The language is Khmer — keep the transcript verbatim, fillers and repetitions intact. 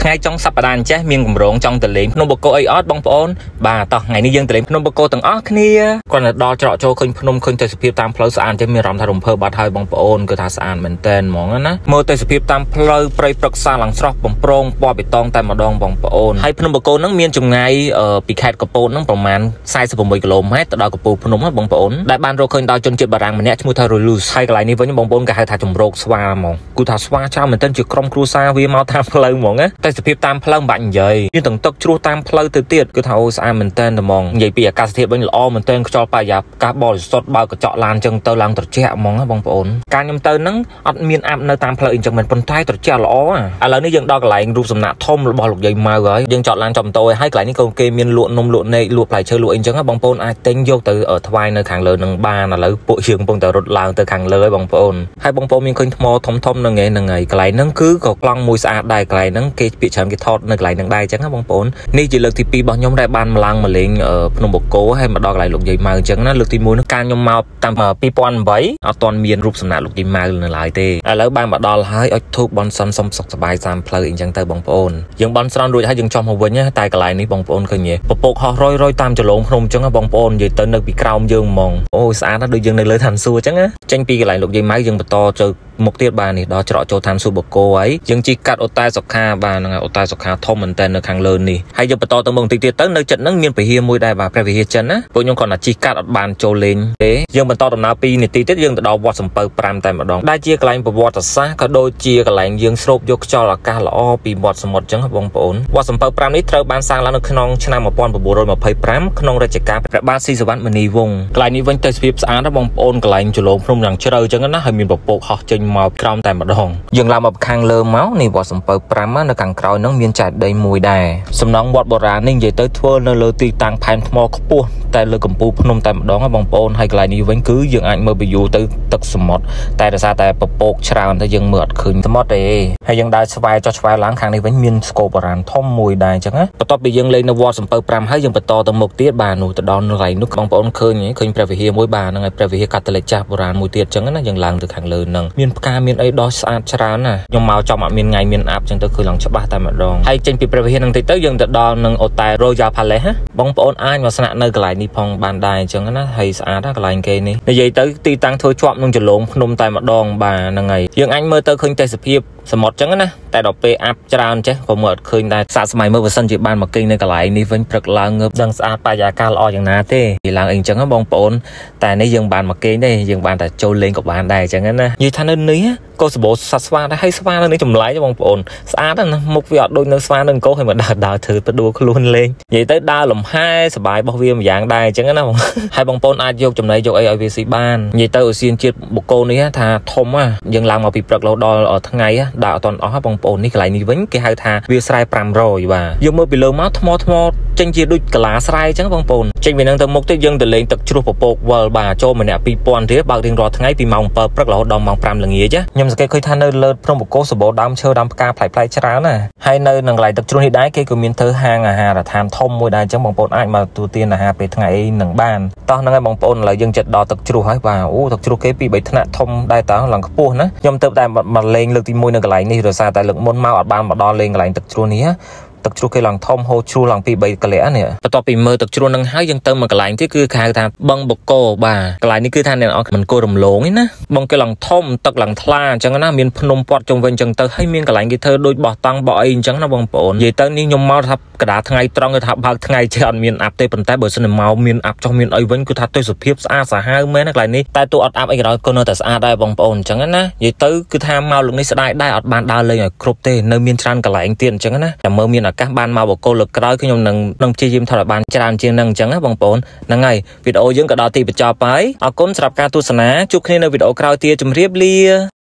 ngay trong sắp đàn chết miền cùng rộn trong tờ liệm nông bồ cô ấy ót bong bồn bà tao ngày ní dân tờ liệm nông bồ cô từng ót kia còn là đo trọ cho khơi nông khơi tờ sụp tam phơi sàn trên miền rộng thà đồng phơi bát hai bong bồn cứ thà sàn mình tên mỏng á mơ tờ sụp tam phơi prey bậc xa lằng sọc bong prong bò bị tong tại mà đong bong bồn hay nông bồ cô nắng miền trùng ngày ở bị khẹt cặp bồn nắngประมาณsai sập mười km đo cặp bồn nông bong bồn đại ban rồi khơi đo chân chết bà răng mình nhẹ mua thay rồi lose hay cái này ní với những bong bồn cả hai thà trùng rộn xoa mỏngกูthà xoa cho mình tên chữ krom cru sa vì mau tham phơi mỏng áแต่สภาพตามพลังบันใหญ่ยื่นถึงตกชั่วตามพลังตื่นเต้นก็เท่าสารมันเต้นแต่มองใหญ่ปีอากาศเทียบเป็นล้อมันเต้นก็จอไปหยับการบอลสดเบากระเจาะลานจังเตอลังตรเจาะมองนะบางปอนการยำเตอนั้นอัดมีนอับในตามพลังอินจังมันปนท้ายตรเจาะล้ออ่ะอะไรนี่ยังดอกไหลรูปสำนักทอมบอลหลุดใหญ่มาเลยยังเจาะลานจอมโตให้ไหลนี่ก็เกมีนลวดนมลวดในลวดปลายเชือกลวดอินจังนะบางปอนไอเต้นโยกtừ ở thaiในขังเลยหนึ่งบ้านอะไรปวดเชือกบางแต่รถลางtừขังเลยบางปอนให้บางปอนมีคนทมทมทมหนึ่งไงหนึ่งไงไหลนั่งคือก็กลางมวยสะอาดได้ไหลนั่งเกจปีฉันกิทอดในไหลนั่งได้จังนะบางปอนนี่จะเลือกที่ปีบางยมได้บานมาลังมาเลี้ยงเอ่อพนมบกโก้ให้มาดอกไหลลูกใหญ่มาจังนะเลือกที่มวยนักการยมมาตามปีปอนไว้เอาตอนเมียนรูปสำนักลูกใหญ่มาเลยหลายเตะแล้วบานมาดอกให้เอาทุบบอลซันสมสบายตามเพลย์จังเตอร์บางปอนยังบอลซันดูให้ยังจอมหัวเนี่ยตายกับไหลนี้บางปอนเคยเนี่ยปปกห่อร้อยร้อยตามจะลงพนมจังนะบางปอนใหญ่เตอร์นึกปีกราวยังมองโอ้สะอาดนะดูยังในเลยทันซัวจังนะจังปีกับไหลลูกใหญ่มายังต่อเจอmột tiết bà này đó chọn cho tham số bậc cô ấy nhưng chỉ cắt ô tai sọc kha bà là ô tai sọc kha thông mình tên được hàng lớn này hay giờ to tầng bông tiết tiết tới nơi trận nắng miền phải hiên môi đài bà phải hiên chân á bộ nhung còn là chỉ cắt ở bàn trâu lên thế nhưng mình to tầm nào pi này tiết nhưng đó vọt sầm pơ pram tại mà đòn đai chia cái lạnh vọt ở xa có đôi chia cái lạnh dương sộp vô cho là ca là o pi vọt sầm một trứng bông bồn vọt sầm pơ pram nàyត្រូវបានសាងឡើងនៅក្នុងឆ្នាំmột nghìn chín trăm hai mươi lămក្នុងរជ្ជកាលព្រះបាទស៊ីសុវត្ថិមុនីវង្សកន្លែងនេះវិញទៅស្វាបស្អាតបងប្អូនកន្លែងចលងភ្នំយ៉ាងជ្រៅចឹងណាហើយមានពពកហោះចេញមកក្រោមតែយើងឡើងមកខាងលើមកនេះវត្តសំពៅ5នៅខាងក្រោយនឹងមានចែកដីមួយដែរសំណង់វត្តបុរាណនេះនិយាយទៅធ្វើនៅលើទីតាំងផែនថ្មខ្ពស់តែលើកំពូលភ្នំតែម្ដងបងប្អូនហើយកន្លែងនេះវិញគឺយើងអាចមើលពីយូរទៅទឹកសមុទ្រតែដោយសារតែពពកច្រើនទៅយើងមើលអត់ឃើញសមុទ្រទេហើយយើងដើរស្វែងចុះស្វែងឡើងខាងនេះវិញមានស្គរបុរាណធំមួយដែរអញ្ចឹងណាបន្ទាប់ពីយើងលេងនៅវត្តសំពៅ5ហើយយើងបន្តទៅមុខទៀតបាទនោះទៅដល់នៅកន្លែងនោះបងប្អូនឃើញឃើញព្រះវិហារមួយបាទហ្នឹងហើយព្រះវិហារកាតូលិកចាស់បុរាណមួយទៀតអញ្ចឹងណាយើងឡើងទៅខាងលើហ្នឹងមានផ្កាមានអីដោះស្អាតច្រើនណាខ្ញុំមកចំអត់មានថ្ងៃមានអាប់អញ្ចឹងទៅគឺឡើងច្បាស់តែម្ដងហើយចេញពីព្រះវិហារហ្នឹងតិចទៅយើងទៅដល់នឹងអូតែ Royal Palace ណាបងប្អូនអាចមកស្នាក់នៅកន្លែងនេះផងបានដែរអញ្ចឹងណាហើយស្អាតណាកន្លែងគេនេះនិយាយទៅទីតាំងធ្វើជាប់នឹងចលងភ្នំតែម្ដងបាទហ្នឹងហើយយើងអាចមើលទៅឃើញទេសភាពសមុទ្រអញ្ចឹងណាតែដល់ពេលអាប់ច្រើនចេះក៏មើលអត់ឃើញដែរសាកសម័យមើលបើសិនជាបានមកគេងនៅកន្លែងនេះវិញព្រឹកឡើងងើបដឹងស្អាតបរិយាកាសល្អយ៉ាងណាទេពីឡើងអីអញ្ចឹងបងប្អូនតែនេះយើងបានមកគេងទេយើងបានតែចូលលេងក៏បានដែរអញ្ចឹងណានិយាយថានៅនេះក៏សម្បូរសត្វស្វាដែរហើយស្វានៅនេះចម្លែកបងប្អូនស្អាតណាមុខវាអត់ដូចនៅស្វានៅអង្គរហើយមកដើរដើរធ្វើទៅដួលខ្លួនលេងនិយាយទៅដើរលំហែសប្បាយរបស់វាម្យ៉ាងដែរអញ្ចឹងណាបងហើយបងប្អូនអាចយកចំណីយកអីឲ្យវាស៊ីបាននិយាយទៅឧស្សាហជាតិបុគ្គលនេះថាធំណាយើងឡើងមកពីព្រឹករហូតដល់ថ្ងៃដើរអត់ទាន់អស់បងប្អូននេះកន្លែងនេះវិញគេហៅថាវាស្រែ500បាទយើងមើលពីលើមកថ្មថ្មចេញជាដូចកលាស្រែអញ្ចឹងបងប្អូនចេញពីនឹងទៅមុខទៀតយើងទៅលេងទឹកជ្រោះពពកវល់បាទចូលម្នាក់ពីរពាន់រៀលបើករៀងរាល់ថ្ងៃពីម៉ោង7ព្រឹករហូតដល់ម៉ោង5ល្ងាចខ្ញុំសង្កេតឃើញថានៅលើភ្នំបូកគោសម្បូរដើមឈើដើមផ្កាផ្លែផ្លែច្រើនណាហើយនៅនឹងកន្លែងទឹកជ្រោះនេះដែរគេក៏មានធ្វើហាងអាហារដ្ឋានធំមួយដែរអញ្ចឹងបងប្អូនអាចមកទទួលទានអាហារពេលថ្ងៃនឹងបានតោះហ្នឹងហើយបងប្អូនឥឡូវយើងចិត្តដល់ទឹកជ្រោះហើយបាទអូទឹកជ្រោះគេពីរបីថ្នាក់ធំដែរតើឡើងខ្ពស់ណាខ្ញុំទៅតែមកលេងលើកទីមួយនៅកន្លែងនេះដោយសារតែលើកមុនមកអត់បានមកដល់លេងកន្លែងទឹកជ្រោះនេះទឹកជ្រោះគេឡើងធំហូរជ្រោះឡើងពីបីកលៈនេះបន្ទាប់ពីមើលទឹកជ្រោះនឹងហើយយើងទៅមកកន្លែងទៀតគឺគេហៅថាបឹងបូកគោបាទកន្លែងនេះគឺថាអ្នកនរមិនគោរំលងទេណាបឹងគេឡើងធំទឹកឡើងថ្លាអញ្ចឹងណាមានភ្នំព័ទ្ធជុំវិញអញ្ចឹងទៅហើយមានកន្លែងគេធ្វើដូចបោះតង់បោះអីអញ្ចឹងណាបងប្អូននិយាយទៅនេះខ្ញុំមកថាកណ្ដាលថ្ងៃត្រង់គឺថាបើកថ្ងៃចេះអត់មានអាប់ទេប៉ុន្តែបើសិនមកមានអាប់ចុះមានអីវិញគឺថាទេសភាពស្អាតសាហាវមែនណាកន្លែងនេះតែទោះអត់អាប់អីក៏ដោយក៏នៅតែស្អាតដែរបងប្អូនអញ្ចឹងណានិយាយទៅគឺថាមកលោកនេះស្ដាយដែរអត់បានដើរលេងឲ្យគ្រប់ទេនៅមានច្រើនកន្លែងទៀតអញ្ចឹងណាតែមើលមានឱកាសបានមកបកគោលើកក្រោយខ្ញុំនឹងនឹងព្យាយាមថតឲ្យបានច្រើនជាងនឹងអញ្ចឹងណាបងប្អូនហ្នឹងហើយវីដេអូយើងក៏ដល់ទីបញ្ចប់ហើយអរគុណសម្រាប់ការទស្សនាជួបគ្នានៅវីដេអូក្រោយទៀតជម្រាបលា